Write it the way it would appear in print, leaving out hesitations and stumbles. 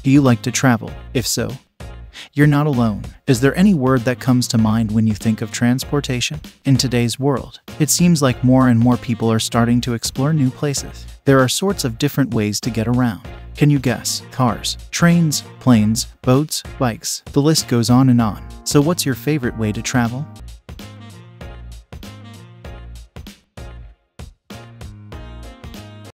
Do you like to travel? If so, you're not alone. Is there any word that comes to mind when you think of transportation? In today's world, it seems like more and more people are starting to explore new places. There are sorts of different ways to get around. Can you guess? Cars, trains, planes, boats, bikes. The list goes on and on. So what's your favorite way to travel?